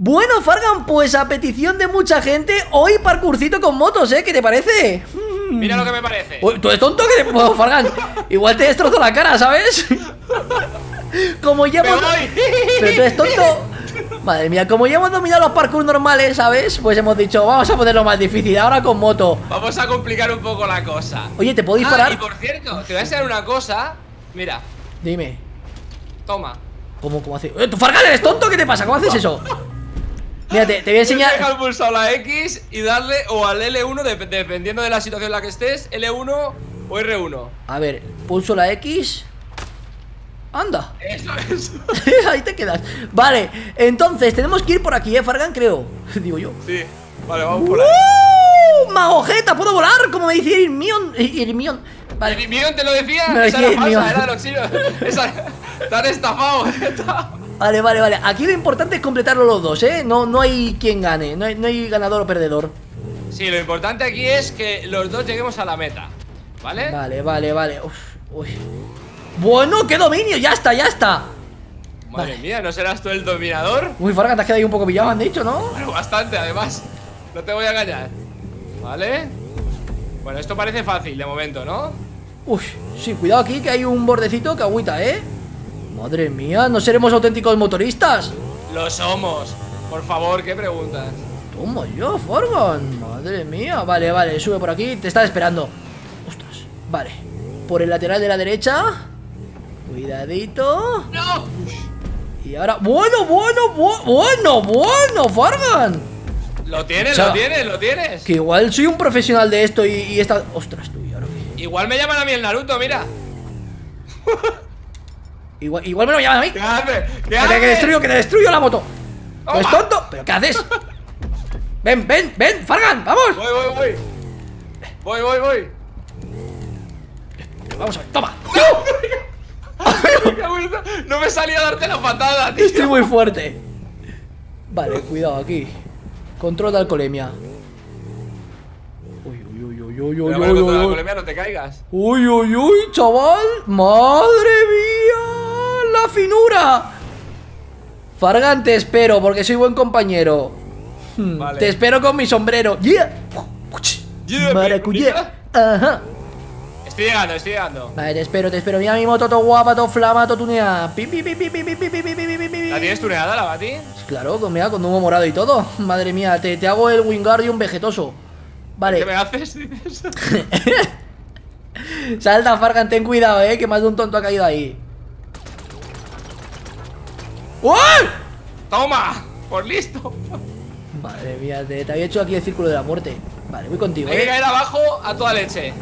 Bueno, Fargan, pues a petición de mucha gente, hoy parkourcito con motos, ¿eh? ¿Qué te parece? Mira lo que me parece. Uy, ¿tú eres tonto? Que bueno, Fargan, igual te destrozo la cara, ¿sabes? Como ya hemos... Pero tú eres tonto. Madre mía, como ya hemos dominado los parkour normales, ¿sabes? Pues hemos dicho, vamos a ponerlo más difícil, ahora con moto. Vamos a complicar un poco la cosa. Oye, ¿te puedo disparar? Y por cierto, te voy a enseñar una cosa. Mira, Dime. toma. ¿Cómo haces? ¿Tú, Fargan, eres tonto? ¿Qué te pasa? ¿Cómo haces eso? Mira, te voy a enseñar. Dejar pulsado la X y darle o al L1, dependiendo de la situación en la que estés, L1 o R1. A ver, pulso la X. Anda. Eso es. Ahí te quedas. Vale, entonces tenemos que ir por aquí, Fargan, creo. Digo yo. Sí, vale, vamos por ahí. ¡Magojeta! ¿Puedo volar? Como me decía Irmión. Vale. ¿Irmión te lo decía? Me lo Esa decía era falsa, Irmión. era de los chinos. Esa, te han estafado. Vale. Aquí lo importante es completarlo los dos, ¿eh? No hay quien gane, no hay ganador o perdedor. Sí, lo importante aquí es que los dos lleguemos a la meta, ¿vale? Vale. Uy. Bueno, qué dominio, ya está. Madre mía, ¿no serás tú el dominador? Uy, Fargan, te has quedado ahí un poco pillado, han dicho, ¿no? Bueno, bastante, además. No te voy a engañar. ¿Vale? Bueno, esto parece fácil de momento, ¿no? Uy, sí, cuidado aquí que hay un bordecito que agüita, ¿eh? Madre mía, ¿no seremos auténticos motoristas? Lo somos. Por favor, ¿qué preguntas? Toma yo, Fargan. Madre mía. Vale, sube por aquí, te está esperando. Ostras, vale. Por el lateral de la derecha. Cuidadito. ¡No! Y ahora, bueno, Fargan. Lo tienes, O sea, lo tienes. Que igual soy un profesional de esto y esta... Ostras, tú, ¿y ahora qué? Igual me llaman a mí el Naruto, mira. Igual me lo llaman a mí. ¿Qué haces? Que te destruyo la moto. Toma. ¿Es tonto? ¿Pero qué haces? Ven, Fargan, vamos. Voy. Vamos a ver, toma. No me salía a darte la patada, tío. Estoy muy fuerte. Vale, cuidado aquí. Control de alcoholemia. Uy. Pero bueno, contra la alcoholemia no te caigas. Uy, chaval. Madre mía. La finura. Fargan, te espero porque soy buen compañero. Vale. Te espero con mi sombrero. Yeah. Maracuyá. Ajá. Estoy llegando. Vale, te espero. Mira mi moto, todo guapa, todo flama, todo tuneada. ¿La tienes tuneada, la Bati? Claro, mira, con humo morado y todo. Madre mía, te hago el Wingardium vegetoso. Vale. ¿Qué me haces? Dices. Salta, Fargan, ten cuidado, que más de un tonto ha caído ahí. ¡Uy! ¡Toma! ¡Por listo! Madre mía, te había hecho aquí el círculo de la muerte. Vale, voy contigo, Hay que caer abajo a toda leche.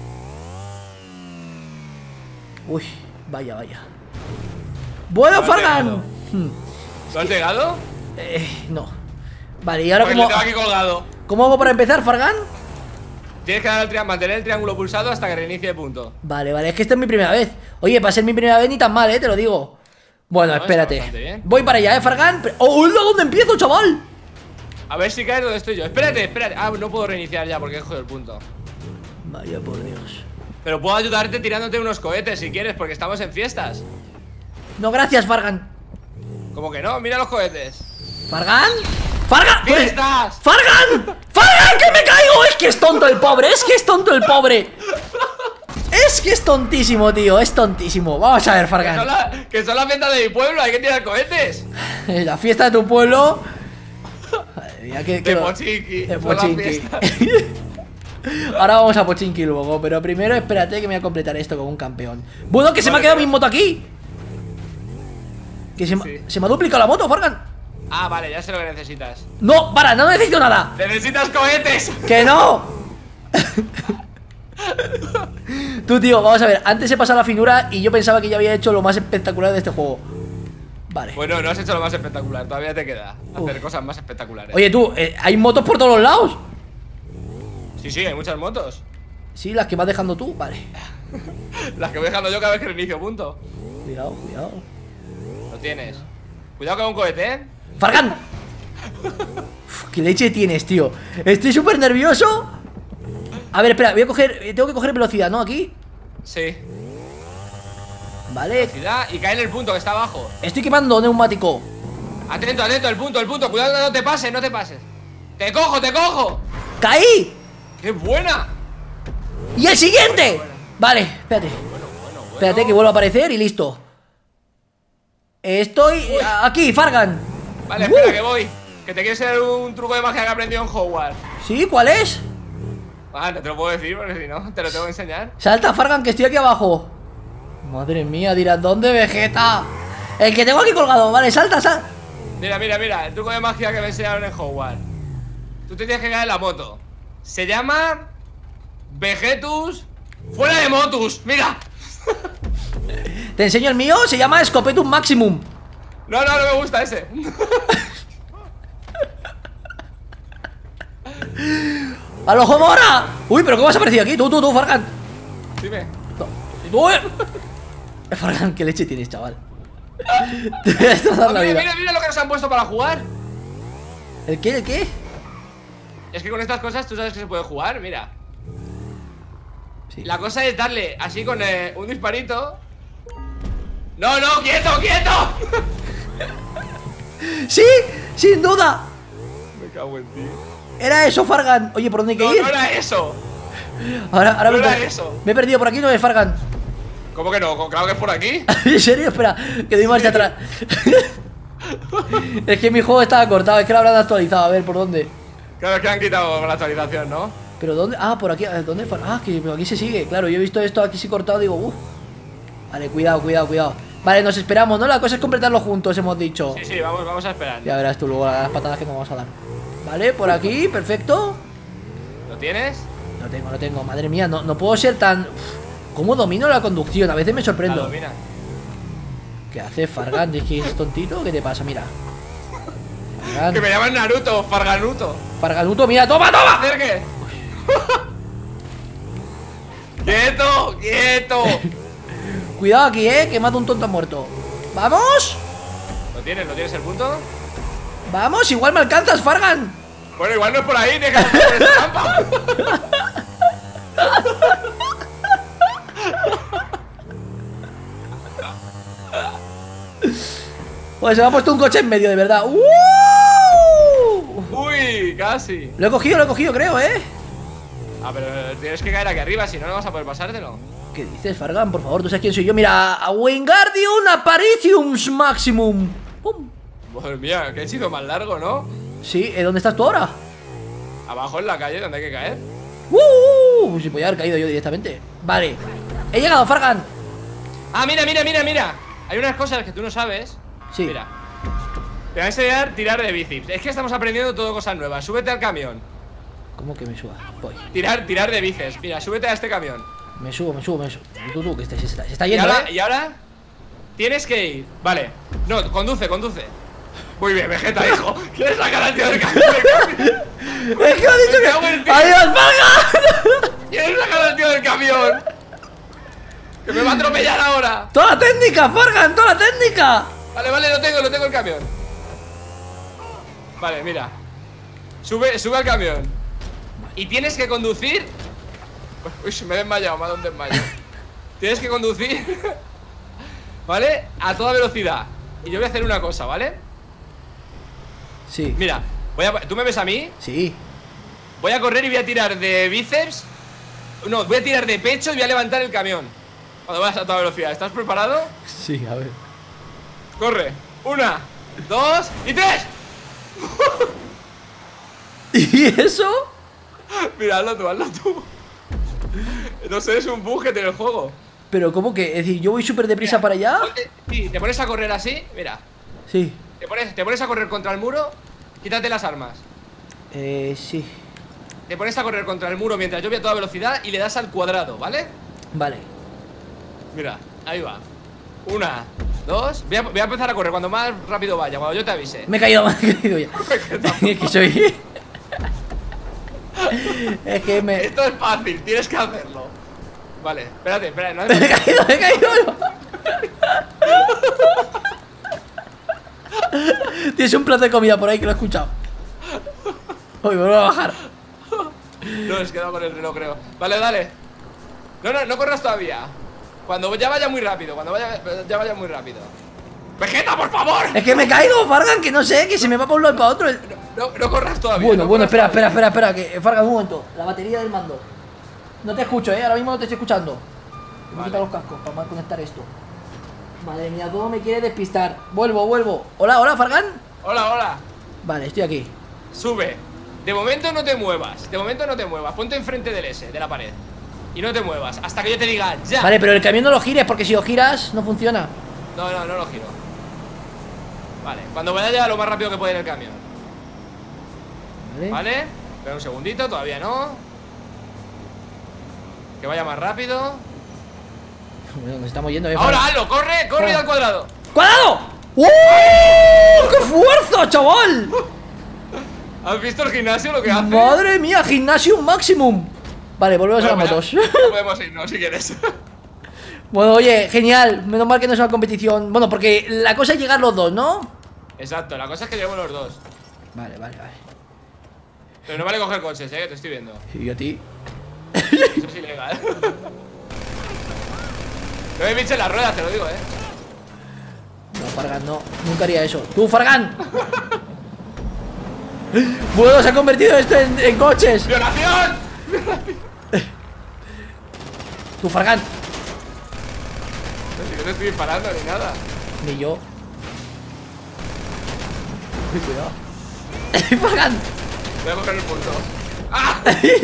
Uy, vaya. Bueno, No, Fargan. ¿Lo has llegado? No. Vale, y ahora Pues cómo... lo tengo aquí colgado. ¿Cómo hago para empezar, Fargan? Tienes que dar mantener el triángulo pulsado hasta que reinicie el punto. Vale, es que esta es mi primera vez. Oye, para ser mi primera vez ni tan mal, te lo digo. Bueno, No, está espérate. bastante bien. Voy para allá, Fargan. ¡Oh, dónde empiezo, chaval! A ver si caes donde estoy yo. Espérate. Ah, no puedo reiniciar ya porque he cogido el punto. Vaya por Dios. Pero puedo ayudarte tirándote unos cohetes si quieres, porque estamos en fiestas. No, gracias, Fargan. ¿Cómo que no? Mira los cohetes. ¿Fargan? ¡Fargan! ¡Fiestas! ¡Fargan! ¡Que me caigo! Es que es tonto el pobre, Es que es tontísimo, tío, es tontísimo. Vamos a ver, Fargan. Que son las fiestas de mi pueblo, hay que tirar cohetes. La fiesta de tu pueblo. Madre mía, De Pochinki. De son las Pochinki. fiestas. Ahora vamos a Pochinki luego, pero primero espérate que me voy a completar esto con un campeón. Bueno, que se me ha quedado mi moto aquí. Que se me ha duplicado la moto, Fargan. Ah, vale, ya sé lo que necesitas. No, no necesito nada. ¡Necesitas cohetes! ¡Que no! Tú, tío, vamos a ver. Antes he pasado la finura y yo pensaba que ya había hecho lo más espectacular de este juego. Vale. Bueno, no has hecho lo más espectacular, todavía te queda hacer cosas más espectaculares. Oye, tú, ¿hay motos por todos los lados? Sí, hay muchas motos. Sí, las que vas dejando tú, vale. Las que voy dejando yo cada vez que reinicio punto. Cuidado. Lo tienes. Cuidado con un cohete, ¡Fargan! Uf, ¿qué leche tienes, tío? Estoy súper nervioso. A ver, espera, tengo que coger velocidad, ¿no? Aquí. Sí. Vale. Velocidad y cae en el punto que está abajo. Estoy quemando neumático. Atento, atento, el punto. Cuidado que no te pases, no te pases. ¡Te cojo, te cojo! ¡Caí! ¡Qué buena! ¡Y el siguiente! Vale, espérate. Espérate que vuelva a aparecer y listo. Estoy aquí, Fargan. Vale, espera, que voy. Que te quieres hacer un truco de magia que he aprendido en Hogwarts. ¿Sí? ¿Cuál es? Ah, no te lo puedo decir porque si no, te lo tengo que enseñar. Salta, Fargan, que estoy aquí abajo. Madre mía, dirás, ¿dónde, Vegeta? El que tengo aquí colgado, vale, salta, salta. Mira, el truco de magia que me enseñaron en Hogwarts. Tú te tienes que caer en la moto. Se llama Vegetus fuera de motus, mira. Te enseño el mío, se llama Scopetum Maximum. No me gusta ese. ¡Al ojo mora! Uy, pero ¿cómo has aparecido aquí? Tú, Fargan. Dime. Tú, Fargan, ¿qué leche tienes, chaval? Te voy a destrozar la vida. Mira lo que nos han puesto para jugar. ¿El qué? ¿El qué? Es que con estas cosas tú sabes que se puede jugar, mira. Sí. La cosa es darle así con un disparito. No, quieto. ¡Sí! ¡Sin duda! Me cago en ti. Era eso, Fargan. Oye, ¿por dónde hay que ir? No era eso. Ahora No era eso. me he perdido por aquí, no es Fargan. ¿Cómo que no? Claro que es por aquí. ¿En serio? Espera, que doy marcha atrás. Es que mi juego estaba cortado, es que lo habrán actualizado. A ver, ¿por dónde? Claro, es que han quitado la actualización, ¿no? ¿Pero dónde? Ah, por aquí. ¿Dónde? Ah, que aquí se sigue. Claro, yo he visto esto aquí sí cortado, digo, Vale, cuidado. Vale, nos esperamos, ¿no? La cosa es completarlo juntos, hemos dicho. Sí, vamos a esperar. Ya verás tú luego las patadas que nos vamos a dar. Vale, por aquí, perfecto. ¿Lo tienes? Lo tengo, madre mía, no puedo ser tan... ¿Cómo domino la conducción? A veces me sorprendo. La domina. ¿Qué hace Fargan? ¿Es que es tontito? ¿Qué te pasa? Mira. Fargan. Que me llaman Naruto, Farganuto. Farganuto, mira, toma. Acerque. Quieto. Cuidado aquí, que mata un tonto muerto. ¡Vamos! ¿Lo tienes el punto? ¡Vamos! Igual me alcanzas, Fargan. Bueno, igual no es por ahí, tienes que hacer por esa trampa. Pues se me ha puesto un coche en medio, de verdad. Uy, casi. Lo he cogido, creo, Ah, pero tienes que caer aquí arriba, si no, no vas a poder pasártelo. ¿Qué dices, Fargan? Por favor, tú sabes quién soy yo. Mira, a Wingardium Apparitiums Maximum. ¡Pum! Madre mía, que hechizo más largo, ¿no? Sí, ¿dónde estás tú ahora? Abajo en la calle, donde hay que caer. Si podía haber caído yo directamente. Vale, he llegado, Fargan. Ah, mira. Hay unas cosas que tú no sabes. Sí. Mira. Te voy a enseñar tirar de bíceps. Es que estamos aprendiendo todo cosas nuevas. Súbete al camión. ¿Cómo que me suba? Voy. Tirar de bíceps. Mira, súbete a este camión. Me subo. Tú, que se está yendo, Y ahora tienes que ir. Vale. No, conduce. Muy bien, Vegeta, hijo. ¿Quieres sacar al tío del camión? Es que me ha dicho que... ¡Adiós, Fargan! ¿Quieres sacar al tío del camión? Que me va a atropellar ahora. ¡Toda la técnica, Fargan! ¡Toda la técnica! Vale, lo tengo el camión. Vale, mira. Sube al camión. Y tienes que conducir. Uy, me he desmayado, me ha dado un desmayo. Tienes que conducir ¿vale? A toda velocidad. Y yo voy a hacer una cosa, ¿vale? Sí. Mira, ¿tú me ves a mí? Sí. Voy a correr y voy a tirar de bíceps. No, voy a tirar de pecho y voy a levantar el camión cuando vayas a toda velocidad. ¿Estás preparado? Sí, a ver. Corre. 1, 2 y 3. ¿Y eso? Mira, hazlo tú. No sé, es un bug que tiene el juego. Pero ¿cómo que? Es decir, yo voy súper deprisa para allá. Sí, te pones a correr así, mira. Sí. Te pones a correr contra el muro. Quítate las armas. Sí. Te pones a correr contra el muro mientras yo voy a toda velocidad y le das al cuadrado, ¿vale? Vale. Mira, ahí va. 1, 2. Voy a empezar a correr cuando más rápido vaya, cuando yo te avise. Me he caído ya. Es que soy... Es que me... Esto es fácil, tienes que hacerlo. Vale, espérate, no Me he caído. Tienes un plato de comida por ahí que lo he escuchado. Uy, me voy a bajar. No, es que no con el reloj, creo. Vale, dale. No corras todavía. Cuando ya vaya muy rápido, ¡Vegeta, por favor! Es que me caigo, Fargan, que no sé, que se me va para un lado y para otro. No corras todavía. Bueno, no bueno, corras espera, todavía. que Fargan, un momento. La batería del mando. No te escucho, ahora mismo no te estoy escuchando. Me Vale. quita los cascos para mal conectar esto. Madre mía, cómo me quiere despistar. Vuelvo. Hola, Fargan. Hola. Vale, estoy aquí. Sube. De momento no te muevas. Ponte enfrente del S, de la pared. Y no te muevas, hasta que yo te diga ya. Vale, pero el camión no lo gires, porque si lo giras, no funciona. No lo giro. Vale, cuando vaya ya lo más rápido que pueda ir el camión. Vale, espera un segundito, todavía no. Que vaya más rápido. Bueno, nos estamos yendo, Ahora hazlo, corre y al cuadrado. ¡Cuadrado! ¡Uh! ¡Qué fuerza, chaval! ¿Has visto el gimnasio lo que hace? Madre mía, gimnasio maximum. Vale, volvemos a las motos. Podemos irnos si quieres. Bueno, oye, genial. Menos mal que no es una competición. Bueno, porque la cosa es llegar los dos, ¿no? Exacto, la cosa es que llevamos los dos. Vale. Pero no vale coger coches, que te estoy viendo. ¿Y a ti? Eso es ilegal. No me pinches las ruedas, te lo digo, No, Fargan, no. Nunca haría eso. ¡Tú, Fargan! Bueno, se ha convertido esto en coches. ¡Violación! ¡Tú, Fargan! No te estoy disparando ni nada. Ni yo. Uy, cuidado. ¡Fargan! Voy a coger el punto. ¡Ah!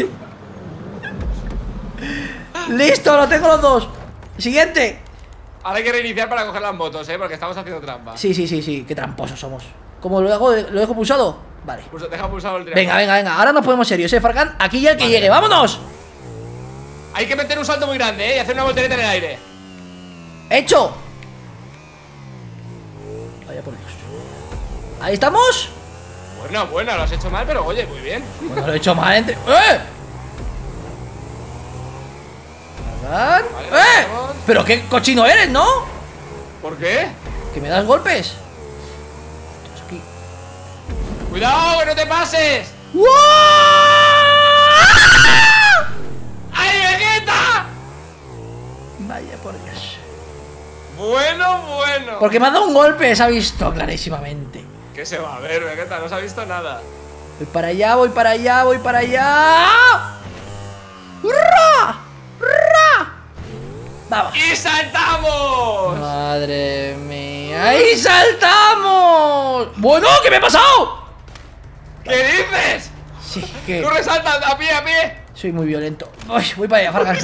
¡Listo! ¡Lo tengo los dos! Siguiente. Ahora hay que reiniciar para coger las motos, porque estamos haciendo trampa. Sí. Qué tramposos somos. ¿Cómo lo dejo pulsado? Vale. Deja pulsado el triángulo. Venga. Ahora nos ponemos serios, Fargan. Aquí ya el que Vale. llegue. ¡Vámonos! Hay que meter un salto muy grande, y hacer una voltereta en el aire. ¡Hecho! Vaya por Dios. Ahí estamos. Bueno, lo has hecho mal, pero oye, muy bien. Bueno, lo he hecho mal entre... ¡Eh! Fargan. Vale, vamos. Pero qué cochino eres, ¿no? ¿Por qué? Que me das golpes. Aquí. ¡Cuidado, que no te pases! ¡Wow! ¡Ay, Vegeta! Vaya por Dios. Bueno. Porque me ha dado un golpe, se ha visto clarísimamente. ¿Qué se va a ver, Vegeta? No se ha visto nada. Voy para allá. ¡Ra! Vamos. ¡Y saltamos! Madre mía. ¡Ahí saltamos! Bueno, ¿qué me ha pasado? ¿Qué dices? Sí, que ¡Tú resaltas a pie! soy muy violento. Uy, voy para allá, Fargan.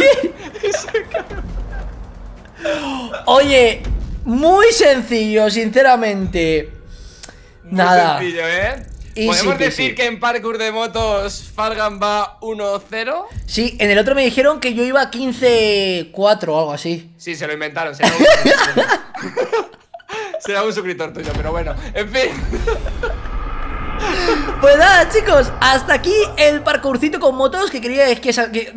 Oye, muy sencillo, sinceramente. Muy Nada. sencillo, Easy ¿Podemos peasy. decir que en parkour de motos Fargan va 1-0? Sí, en el otro me dijeron que yo iba 15-4 o algo así. Sí, se lo inventaron. Será un suscriptor tuyo, pero bueno. En fin. Pues nada, chicos, hasta aquí el parkourcito con motos que quería es que...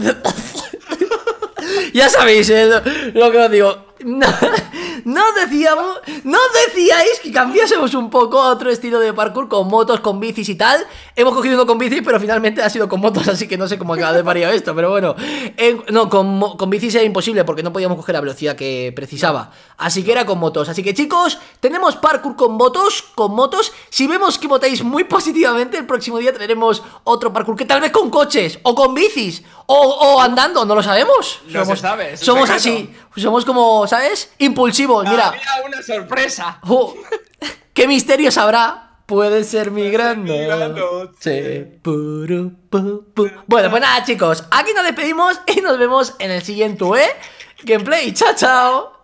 Ya sabéis lo que os digo. No decíais que cambiásemos un poco a otro estilo de parkour con motos, con bicis y tal. Hemos cogido uno con bicis, pero finalmente ha sido con motos, así que no sé cómo acaba de variar esto, pero bueno. No, con bicis era imposible porque no podíamos coger la velocidad que precisaba. Así que era con motos. Así que chicos, tenemos parkour con motos. Si vemos que votáis muy positivamente, el próximo día traeremos otro parkour que tal vez con coches, o con bicis, o andando, no lo sabemos. No se sabe, es un Somos secreto. así, somos como, ¿sabes? Impulsivos, mira. Había una sorpresa. Oh, ¿qué misterios habrá? Puede ser mi gran mi gran noche. Bueno, pues nada, chicos, aquí nos despedimos y nos vemos en el siguiente gameplay. Chao, chao.